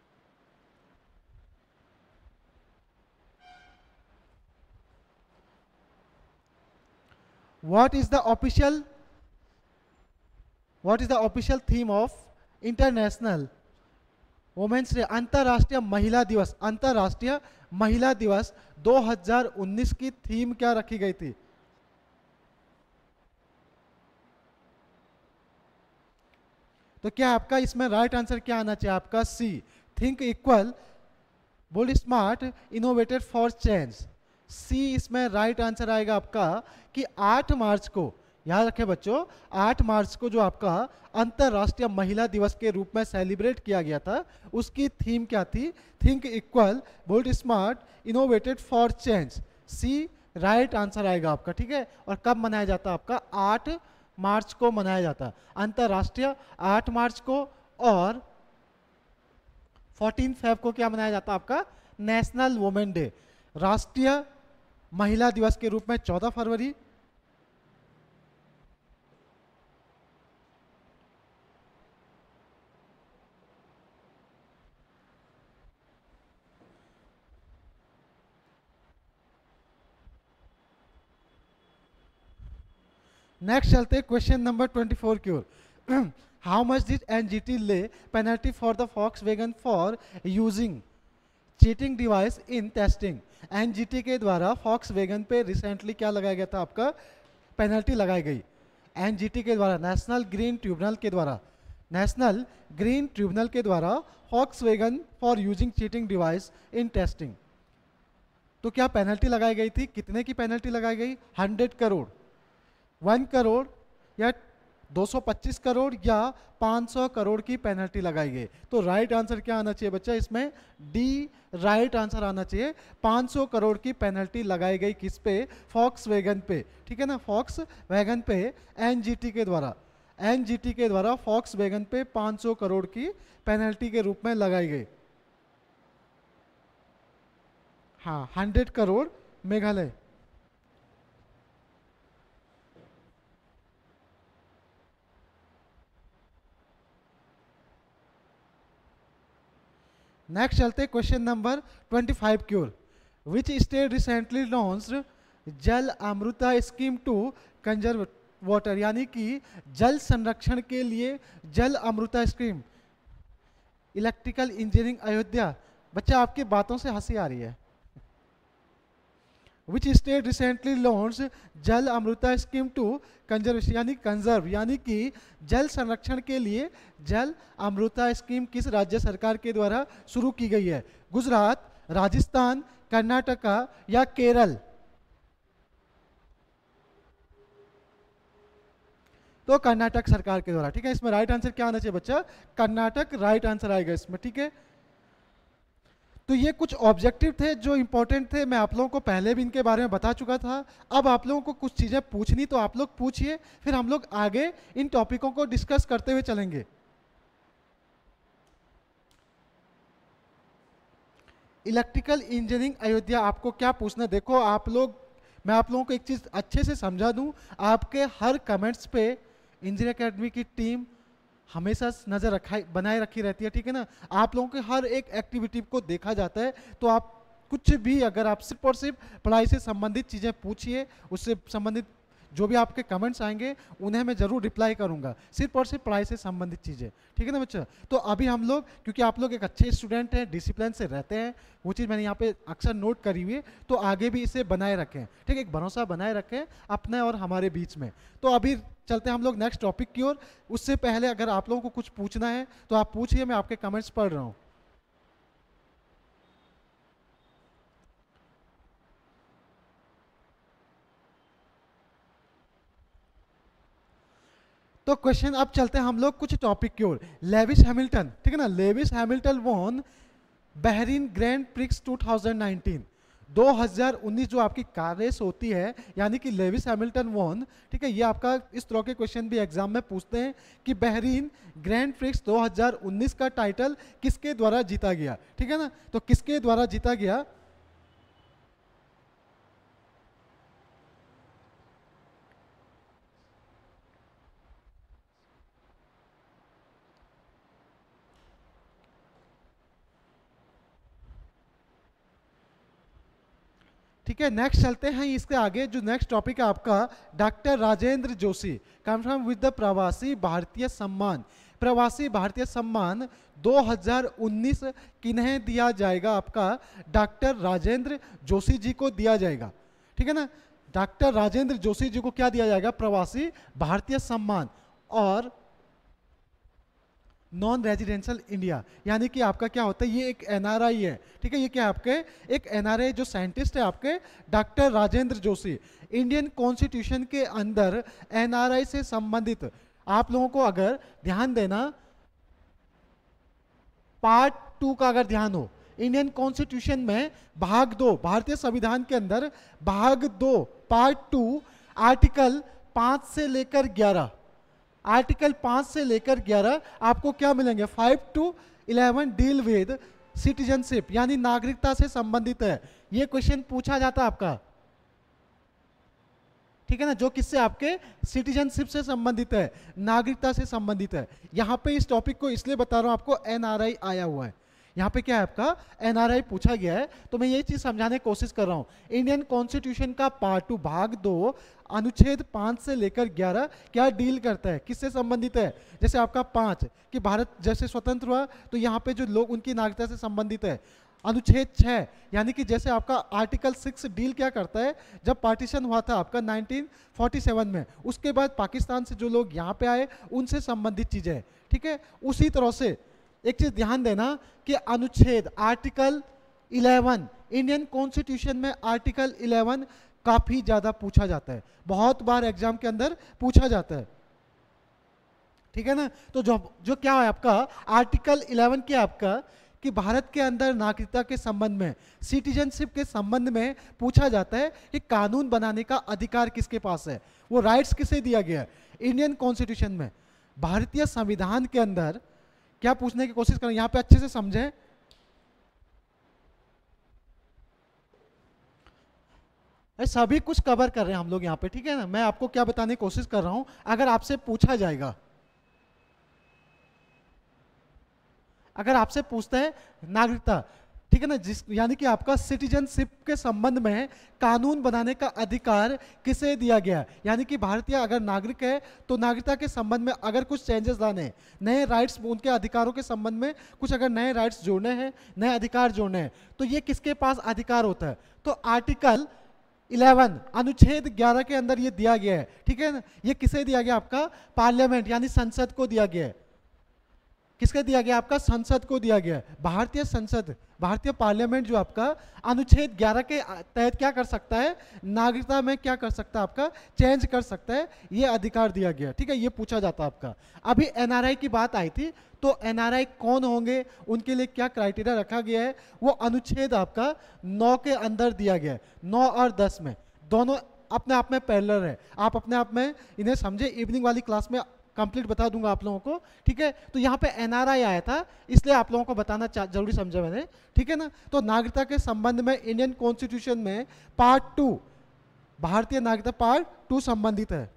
What is the official what is the official theme of international women's day, अंतरराष्ट्रीय महिला दिवस, अंतरराष्ट्रीय महिला दिवस दो हज़ार उन्नीस की थीम क्या रखी गई थी? तो क्या आपका इसमें राइट आंसर क्या आना चाहिए? आपका C, think equal bold smart innovated for change. C इसमें राइट आंसर आएगा आपका कि आठ मार्च को, याद रखें बच्चों, आठ मार्च को जो आपका अंतरराष्ट्रीय महिला दिवस के रूप में सेलिब्रेट किया गया था, उसकी थीम क्या थी? Think equal bold smart innovated for change. C right answer आएगा आपका, ठीक है। और कब मनाया जाता है आपका? आठ मार्च को मनाया जाता है, अंतरराष्ट्रीय आठ मार्च को। और फोर्टीन फेब को क्या मनाया जाता है आपका? नेशनल वुमेन डे, राष्ट्रीय महिला दिवस के रूप में चौदह फरवरी। नेक्स्ट चलते हैं क्वेश्चन नंबर ट्वेंटी फोर की ओर। How much did NGT levy penalty for the Volkswagen for using cheating device in testing? NGT के द्वारा फॉक्सवैगन पे रिसेंटली क्या लगाया गया था आपका? पेनल्टी लगाई गई एनजीटी के द्वारा, नेशनल ग्रीन ट्रिब्यूनल के द्वारा, नेशनल ग्रीन ट्रिब्यूनल के द्वारा Volkswagen for using cheating device in testing. तो क्या पेनल्टी लगाई गई थी? कितने की पेनल्टी लगाई गई? हंड्रेड करोड़, वन करोड़ या दो सौ पच्चीस करोड़ या पाँच सौ करोड़ की पेनल्टी लगाई गई। तो राइट आंसर क्या आना चाहिए बच्चा? इसमें डी राइट आंसर आना चाहिए। पाँच सौ करोड़ की पेनल्टी लगाई गई किस पे? फॉक्सवैगन पे, ठीक है ना, फॉक्सवैगन पे एनजीटी के द्वारा, एनजीटी के द्वारा फॉक्सवैगन पे पाँच सौ करोड़ की पेनल्टी के रूप में लगाई गई। हाँ, हंड्रेड करोड़ मेघालय। नेक्स्ट चलते क्वेश्चन नंबर ट्वेंटी फाइव की ओर। Which state recently launched Jal Amrita scheme to conserve water, यानी कि जल संरक्षण के लिए Jal Amrita scheme. Electrical engineering Ayodhya. बच्चा आपकी बातों से हंसी आ रही है। विच state recently launch Jal Amrita scheme to conservation, यानी कंजर्व, यानी कि जल संरक्षण के लिए जल अमृता स्कीम किस राज्य सरकार के द्वारा शुरू की गई है? गुजरात, राजस्थान, कर्नाटका या केरल? तो कर्नाटक सरकार के द्वारा, ठीक है। इसमें राइट आंसर क्या आना चाहिए बच्चा? कर्नाटक राइट आंसर आएगा इसमें, ठीक है। तो ये कुछ ऑब्जेक्टिव थे जो इंपॉर्टेंट थे, मैं आप लोगों को पहले भी इनके बारे में बता चुका था। अब आप लोगों को कुछ चीज़ें पूछनी तो आप लोग पूछिए, फिर हम लोग आगे इन टॉपिकों को डिस्कस करते हुए चलेंगे। इलेक्ट्रिकल इंजीनियरिंग अयोध्या, आपको क्या पूछना? देखो आप लोग, मैं आप लोगों को एक चीज़ अच्छे से समझा दूं, आपके हर कमेंट्स पे इंजीनियर अकेडमी की टीम हमेशा नज़र रखा बनाए रखी रहती है, ठीक है ना। आप लोगों के हर एक एक्टिविटी को देखा जाता है, तो आप कुछ भी अगर आप सिर्फ और सिर्फ पढ़ाई से संबंधित चीज़ें पूछिए, उससे संबंधित जो भी आपके कमेंट्स आएंगे उन्हें मैं ज़रूर रिप्लाई करूंगा, सिर्फ और सिर्फ पढ़ाई से संबंधित चीज़ें, ठीक है ना बच्चा। तो अभी हम लोग, क्योंकि आप लोग एक अच्छे स्टूडेंट हैं, डिसिप्लिन से रहते हैं, वो चीज़ मैंने यहाँ पे अक्सर नोट करी हुई है, तो आगे भी इसे बनाए रखें, ठीक है, एक भरोसा बनाए रखें अपने और हमारे बीच में। तो अभी चलते हैं हम लोग नेक्स्ट टॉपिक की ओर। उससे पहले अगर आप लोगों को कुछ पूछना है तो आप पूछिए, मैं आपके कमेंट्स पढ़ रहा हूँ। तो क्वेश्चन, अब चलते हैं हम लोग कुछ टॉपिक की ओर। लेविस हैमिल्टन, ठीक है ना, Lewis Hamilton won Bahrain Grand Prix two thousand nineteen, दो हज़ार उन्नीस जो आपकी कार रेस होती है, यानी कि लेविस हैमिल्टन वॉन, ठीक है, ये आपका इस तरह के क्वेश्चन भी एग्जाम में पूछते हैं कि बहरीन ग्रैंड प्रिक्स दो हज़ार उन्नीस का टाइटल किसके द्वारा जीता गया, ठीक है ना, तो किसके द्वारा जीता गया? ठीक है, नेक्स्ट चलते हैं इसके आगे। जो नेक्स्ट टॉपिक है आपका doctor Rajendra Joshi, confirm with the Pravasi Bharatiya सम्मान। प्रवासी भारतीय सम्मान दो हज़ार उन्नीस किन्हें दिया जाएगा? आपका डॉक्टर राजेंद्र जोशी जी को दिया जाएगा, ठीक है ना। डॉक्टर राजेंद्र जोशी जी को क्या दिया जाएगा? प्रवासी भारतीय सम्मान। और नॉन रेजिडेंशियल इंडिया, यानी कि आपका क्या होता है, ये एक एनआरआई है, ठीक है, ये क्या आपके एक एनआरआई जो साइंटिस्ट है आपके doctor Rajendra Joshi, Indian constitution के अंदर एनआरआई से संबंधित, आप लोगों को अगर ध्यान देना, पार्ट टू का अगर ध्यान हो, इंडियन कॉन्स्टिट्यूशन में भाग दो, भारतीय संविधान के अंदर भाग दो, पार्ट टू, आर्टिकल पांच से लेकर ग्यारह, आर्टिकल पांच से लेकर ग्यारह आपको क्या मिलेंगे? Five two eleven deal with citizenship, यानी नागरिकता से संबंधित है। ये क्वेश्चन पूछा जाता है आपका, ठीक है ना, जो किससे? आपके सिटीजनशिप से संबंधित है, नागरिकता से संबंधित है। यहां पे इस टॉपिक को इसलिए बता रहा हूं आपको, एनआरआई आया हुआ है, यहाँ पे क्या है आपका एनआरआई पूछा गया है, तो मैं ये चीज समझाने की कोशिश कर रहा हूँ। इंडियन कॉन्स्टिट्यूशन का पार्ट टू भाग दो अनुच्छेद पांच से लेकर ग्यारह क्या डील करता है, किससे संबंधित है? जैसे आपका पांच कि भारत जैसे स्वतंत्र हुआ तो यहाँ पे जो लोग उनकी नागरिकता से संबंधित है। अनुच्छेद छः यानी कि जैसे आपका आर्टिकल सिक्स डील क्या करता है, जब पार्टीशन हुआ था आपका नाइनटीन फोर्टी सेवन में, उसके बाद पाकिस्तान से जो लोग यहाँ पे आए उनसे संबंधित चीजें है, ठीक है। उसी तरह से एक चीज ध्यान देना कि अनुच्छेद आर्टिकल इलेवन, इंडियन कॉन्स्टिट्यूशन में आर्टिकल इलेवन काफी ज्यादा पूछा जाता है, बहुत बार एग्जाम के अंदर पूछा जाता है, ठीक है ना। तो जो जो क्या है आपका आर्टिकल इलेवन क्या आपका कि भारत के अंदर नागरिकता के संबंध में, सिटीजनशिप के संबंध में पूछा जाता है कि कानून बनाने का अधिकार किसके पास है, वो राइट्स किसे दिया गया है। इंडियन कॉन्स्टिट्यूशन में, भारतीय संविधान के अंदर क्या पूछने की कोशिश करें, यहां पे अच्छे से समझें। सभी कुछ कवर कर रहे हैं हम लोग यहाँ पे, ठीक है ना। मैं आपको क्या बताने की कोशिश कर रहा हूं, अगर आपसे पूछा जाएगा, अगर आपसे पूछते हैं नागरिकता, ठीक है ना, जिस यानी कि आपका सिटीजनशिप के संबंध में कानून बनाने का अधिकार किसे दिया गया, यानी कि भारतीय अगर नागरिक है तो नागरिकता के संबंध में अगर कुछ चेंजेस लाने, नए राइट्स, उनके अधिकारों के संबंध में कुछ अगर नए राइट्स जोड़ने हैं, नए अधिकार जोड़ने हैं, तो ये किसके पास अधिकार होता है? तो आर्टिकल इलेवन अनुच्छेद ग्यारह के अंदर ये दिया गया है, ठीक है ना। ये किसे दिया गया? आपका पार्लियामेंट यानी संसद को दिया गया है। किसके दिया गया? आपका संसद को दिया गया है। भारतीय संसद, भारतीय पार्लियामेंट जो आपका अनुच्छेद ग्यारह के तहत क्या कर सकता है, नागरिकता में क्या कर सकता है, आपका चेंज कर सकता है, ये अधिकार दिया गया, ठीक है। ये पूछा जाता है आपका। अभी एनआरआई की बात आई थी, तो एनआरआई कौन होंगे, उनके लिए क्या क्राइटेरिया रखा गया है, वो अनुच्छेद आपका नौ के अंदर दिया गया है। नौ और दस में दोनों अपने आप में पैरेलल है, आप अपने आप में इन्हें समझे। इवनिंग वाली क्लास में कंप्लीट बता दूंगा आप लोगों को, ठीक है। तो यहाँ पे एनआरआई आया था, इसलिए आप लोगों को बताना जरूरी समझा मैंने, ठीक है ना। तो नागरिकता के संबंध में इंडियन कॉन्स्टिट्यूशन में पार्ट टू, भारतीय नागरिकता पार्ट टू संबंधित है।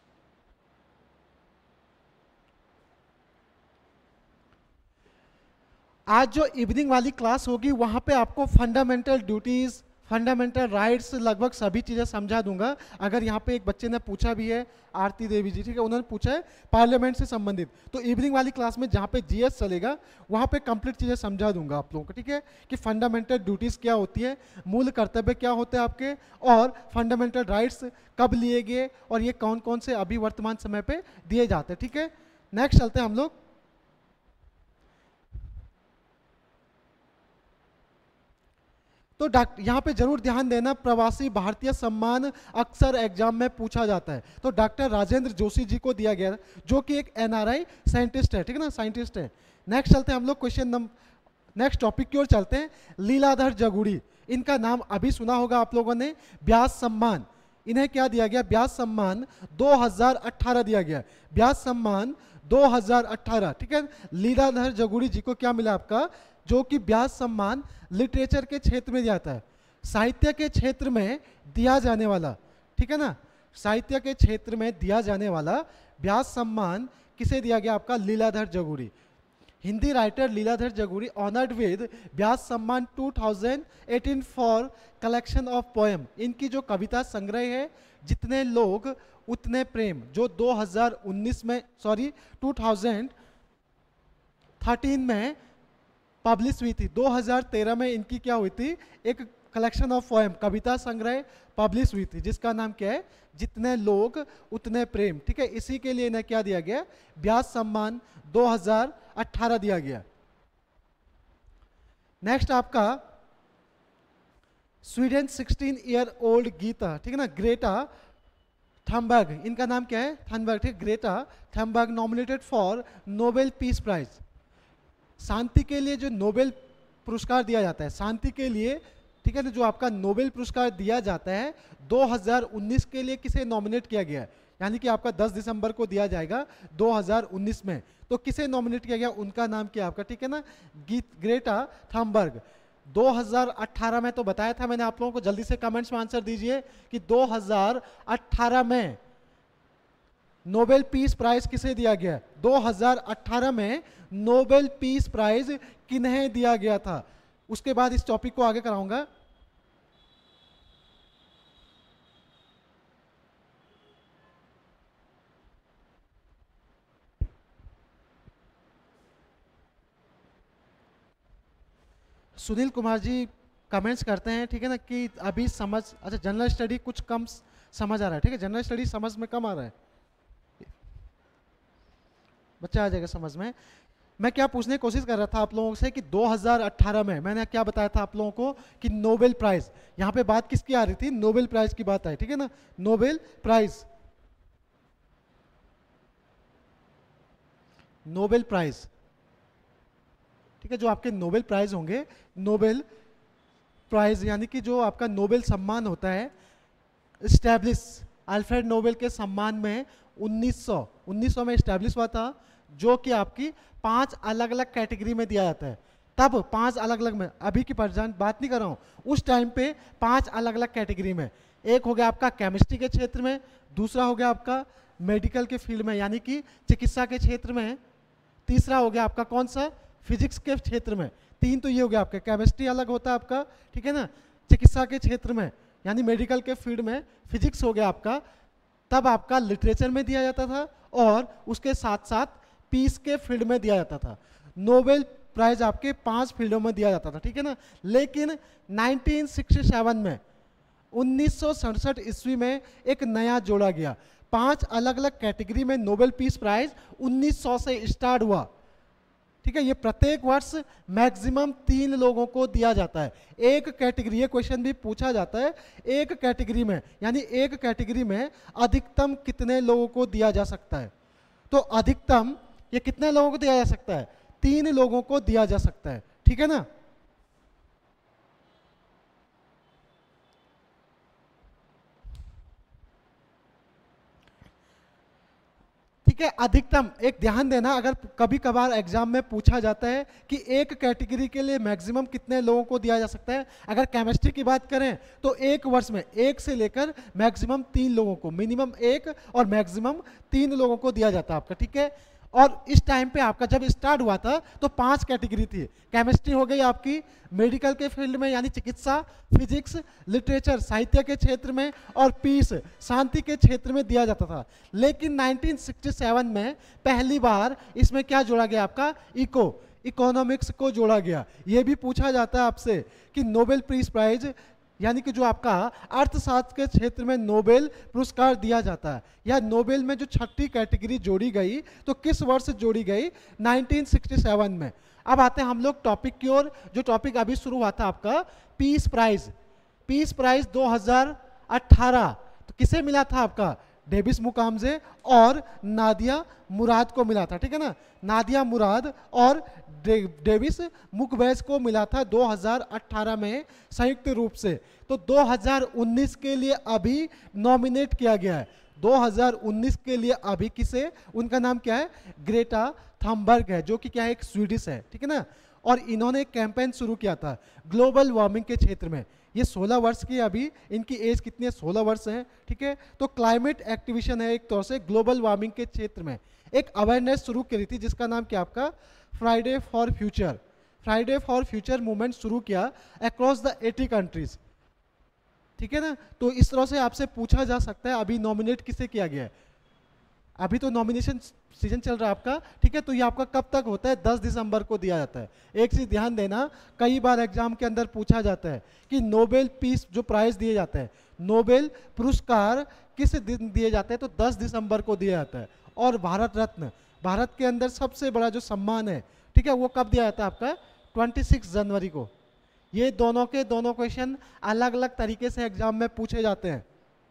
आज जो इवनिंग वाली क्लास होगी वहां पे आपको फंडामेंटल ड्यूटीज, फंडामेंटल राइट्स, लगभग सभी चीजें समझा दूंगा। अगर यहाँ पे एक बच्चे ने पूछा भी है, आरती देवी जी, ठीक है, उन्होंने पूछा है पार्लियामेंट से संबंधित, तो इवनिंग वाली क्लास में जहाँ पे जीएस चलेगा वहाँ पे कंप्लीट चीजें समझा दूंगा आप लोगों को, ठीक है, कि फंडामेंटल ड्यूटीज क्या होती है, मूल कर्तव्य क्या होते हैं आपके, और फंडामेंटल राइट्स कब लिए गए और ये कौन कौन से अभी वर्तमान समय पे दिए जाते हैं, ठीक है। नेक्स्ट चलते हैं हम लोग। तो यहाँ पे जरूर ध्यान देना, प्रवासी भारतीय सम्मान अक्सर एग्जाम में पूछा जाता है, तो डॉक्टर राजेंद्र जोशी जी को दिया गया, जो कि एक एनआरआई साइंटिस्ट है, ठीक है ना, साइंटिस्ट है। नेक्स्ट चलते हैं हम लोग क्वेश्चन नंबर, नेक्स्ट टॉपिक की ओर चलते हैं। लीलाधर जगुड़ी, इनका नाम अभी सुना होगा आप लोगों ने, व्यास सम्मान। इन्हें क्या दिया गया? व्यास सम्मान दो हज़ार अठारह दिया गया, व्यास सम्मान दो हज़ार अठारह। ठीक है, लीलाधर जगुड़ी जी को क्या मिला आपका? जो कि व्यास सम्मान लिटरेचर के क्षेत्र में दिया जाता है, साहित्य के क्षेत्र में दिया जाने वाला, ठीक है ना, साहित्य के क्षेत्र में दिया जाने वाला व्यास सम्मान किसे दिया गया? आपका Leeladhar Jagudi. Hindi writer Leeladhar Jagudi honoured with Vyas Samman दो हज़ार अठारह फॉर कलेक्शन ऑफ पोएम। इनकी जो कविता संग्रह है जितने लोग उतने प्रेम, जो दो हज़ार उन्नीस में सॉरी दो हज़ार तेरह में पब्लिश हुई थी। दो हज़ार तेरह में इनकी क्या हुई थी? एक कलेक्शन ऑफ पोएम, कविता संग्रह पब्लिश हुई थी, जिसका नाम क्या है? जितने लोग उतने प्रेम। ठीक है, इसी के लिए इन्हें क्या दिया गया? व्यास सम्मान दो हज़ार अठारह दिया गया। नेक्स्ट आपका स्वीडन सोलह ईयर ओल्ड गीता, ठीक है ना, ग्रेटा थनबर्ग, इनका नाम क्या है? थनबर्ग। ठीक, Greta Thunberg nominated for Nobel peace prize. शांति के लिए जो नोबेल पुरस्कार दिया जाता है, शांति के लिए, ठीक है ना, जो आपका नोबेल पुरस्कार दिया जाता है दो हज़ार उन्नीस के लिए किसे नॉमिनेट किया गया है? यानी कि आपका दस दिसंबर को दिया जाएगा दो हज़ार उन्नीस में, तो किसे नॉमिनेट किया गया? उनका नाम क्या आपका? ठीक है ना, गीत ग्रेटा थनबर्ग। दो हज़ार अठारह में तो बताया था मैंने आप लोगों को, जल्दी से कमेंट्स में आंसर दीजिए कि दो हज़ार अठारह में नोबेल पीस प्राइज किसे दिया गया? दो हज़ार अठारह में नोबेल पीस प्राइज किन्हें दिया गया था? उसके बाद इस टॉपिक को आगे कराऊंगा। सुनील कुमार जी कमेंट्स करते हैं, ठीक है ना, कि अभी समझ, अच्छा जनरल स्टडी कुछ कम समझ आ रहा है। ठीक है, जनरल स्टडी समझ में कम आ रहा है, बच्चा आ जाएगा समझ में। मैं क्या पूछने की कोशिश कर रहा था आप लोगों से कि दो हज़ार अठारह में मैंने क्या बताया था आप लोगों को कि नोबेल प्राइज, यहाँ पे बात किसकी आ रही थी? नोबेल प्राइज की बात आई, ठीक है ना, नोबेल प्राइज, नोबेल प्राइज, ठीक है, जो आपके नोबेल प्राइज होंगे, नोबेल प्राइज यानी कि जो आपका नोबेल सम्मान होता है, स्टैब्लिश अल्फ्रेड नोबेल के सम्मान में उन्नीस सौ उन्नीस सौ में स्टैब्लिश हुआ था, जो कि आपकी पांच अलग अलग कैटेगरी में दिया जाता है। तब पांच अलग अलग में, अभी की परसेंट बात नहीं कर रहा हूँ, उस टाइम पे पांच अलग अलग कैटेगरी में। एक हो गया आपका केमिस्ट्री के क्षेत्र में, दूसरा हो गया आपका मेडिकल के फील्ड में यानी कि चिकित्सा के क्षेत्र में, तीसरा हो गया आपका कौन सा? फिजिक्स के क्षेत्र में। तीन तो ये हो गया आपका, केमिस्ट्री अलग होता है आपका, ठीक है ना, चिकित्सा के क्षेत्र में यानी मेडिकल के फील्ड में फिजिक्स हो गया आपका, तब आपका लिटरेचर में दिया जाता था और उसके साथ साथ पीस के फील्ड में दिया जाता था। नोबेल प्राइज आपके पांच फील्डों में दिया जाता था, ठीक है ना। लेकिन उन्नीस सौ सड़सठ में उन्नीस सौ सड़सठ ईस्वी में एक नया जोड़ा गया, पांच अलग अलग कैटेगरी में नोबेल पीस प्राइज उन्नीस सौ से स्टार्ट हुआ, ठीक है। ये प्रत्येक वर्ष मैक्सिमम तीन लोगों को दिया जाता है एक कैटेगरी। ये क्वेश्चन भी पूछा जाता है, एक कैटेगरी में यानी एक कैटेगरी में अधिकतम कितने लोगों को दिया जा सकता है? तो अधिकतम ये कितने लोगों को दिया जा सकता है? तीन लोगों को दिया जा सकता है, ठीक है ना। ठीक है, अधिकतम एक ध्यान देना, अगर कभी कभार एग्जाम में पूछा जाता है कि एक कैटेगरी के लिए मैक्सिमम कितने लोगों को दिया जा सकता है, अगर केमिस्ट्री की बात करें तो एक वर्ष में एक से लेकर मैक्सिमम तीन लोगों को, मिनिमम एक और मैक्सिमम तीन लोगों को दिया जाता है आपका, ठीक है। और इस टाइम पे आपका जब स्टार्ट हुआ था तो पांच कैटेगरी थी, केमिस्ट्री हो गई आपकी, मेडिकल के फील्ड में यानी चिकित्सा, फिजिक्स, लिटरेचर साहित्य के क्षेत्र में, और पीस शांति के क्षेत्र में दिया जाता था। लेकिन उन्नीस सौ सरसठ में पहली बार इसमें क्या जोड़ा गया आपका? इको इकोनॉमिक्स को जोड़ा गया। ये भी पूछा जाता है आपसे कि नोबेल पीस प्राइज यानी कि जो आपका अर्थशास्त्र के क्षेत्र में नोबेल पुरस्कार दिया जाता है, या नोबेल में जो छठी कैटेगरी जोड़ी गई तो किस वर्ष जोड़ी गई? उन्नीस सौ सरसठ में। अब आते हैं हम लोग टॉपिक की ओर, जो टॉपिक अभी शुरू हुआ था आपका पीस प्राइज। पीस प्राइज दो हज़ार अठारह तो किसे मिला था आपका? डेविस मुकामजे और नादिया मुराद को मिला था, ठीक है ना। नादिया मुराद और डे, डेविस मुकवेज को मिला था दो हज़ार अठारह में संयुक्त रूप से। तो दो हज़ार उन्नीस के लिए अभी नॉमिनेट किया गया है, दो हज़ार उन्नीस के लिए अभी किसे, उनका नाम क्या है, ग्रेटा थम्बर्ग है, जो कि क्या है, एक स्वीडिश है, ठीक है ना। और इन्होंने एक कैंपेन शुरू किया था ग्लोबल वार्मिंग के क्षेत्र में। ये सोलह वर्ष की, अभी इनकी एज कितनी है, सोलह वर्ष है, ठीक है। तो क्लाइमेट एक्टिविशन है एक तौर से ग्लोबल वार्मिंग के क्षेत्र में एक अवेयरनेस शुरू करी थी, जिसका नाम क्या आपका Friday for future, Friday for future movement शुरू किया अक्रॉस द एटी कंट्रीज, ठीक है ना। तो इस तरह से आपसे पूछा जा सकता है अभी नॉमिनेट किसे किया गया है। अभी तो नॉमिनेशन सीजन चल रहा है आपका, ठीक है। तो ये आपका कब तक होता है, दस दिसंबर को दिया जाता है। एक चीज ध्यान देना, कई बार एग्जाम के अंदर पूछा जाता है कि नोबेल पीस जो प्राइज दिए जाते हैं, नोबेल पुरस्कार किस दिन दिए जाते हैं, तो दस दिसंबर को दिया जाता है। और भारत रत्न, भारत के अंदर सबसे बड़ा जो सम्मान है, ठीक है, वो कब दिया जाता है आपका, छब्बीस जनवरी को। ये दोनों के दोनों क्वेश्चन अलग अलग तरीके से एग्जाम में पूछे जाते हैं।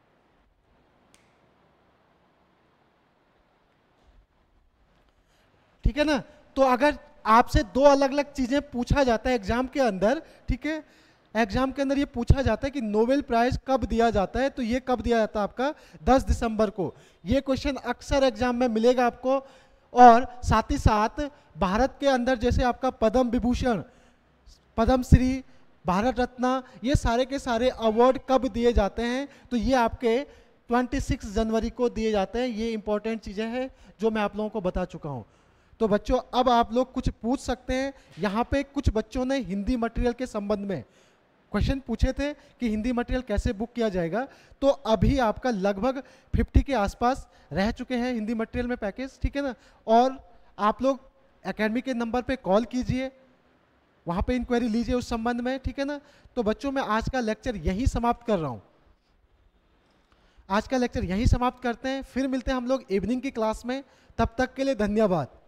ठीक है ना। तो अगर आपसे दो अलग अलग चीजें पूछा जाता है एग्जाम के अंदर, ठीक है, एग्जाम के अंदर ये पूछा जाता है कि नोबेल प्राइज कब दिया जाता है, तो ये कब दिया जाता है आपका दस दिसंबर को। ये क्वेश्चन अक्सर एग्जाम में मिलेगा आपको। और साथ ही साथ भारत के अंदर जैसे आपका पद्म विभूषण, पद्मश्री, भारत रत्न, ये सारे के सारे अवार्ड कब दिए जाते हैं, तो ये आपके छब्बीस जनवरी को दिए जाते हैं। ये इंपॉर्टेंट चीजें हैं जो मैं आप लोगों को बता चुका हूं। तो बच्चों अब आप लोग कुछ पूछ सकते हैं। यहाँ पे कुछ बच्चों ने हिंदी मटेरियल के संबंध में क्वेश्चन पूछे थे कि हिंदी मटेरियल कैसे बुक किया जाएगा। तो अभी आपका लगभग पचास के आसपास रह चुके हैं हिंदी मटेरियल में पैकेज, ठीक है ना। और आप लोग एकेडमी के नंबर पे कॉल कीजिए, वहाँ पे इंक्वायरी लीजिए उस संबंध में, ठीक है ना। तो बच्चों मैं आज का लेक्चर यही समाप्त कर रहा हूँ, आज का लेक्चर यही समाप्त करते हैं। फिर मिलते हैं हम लोग इवनिंग की क्लास में, तब तक के लिए धन्यवाद।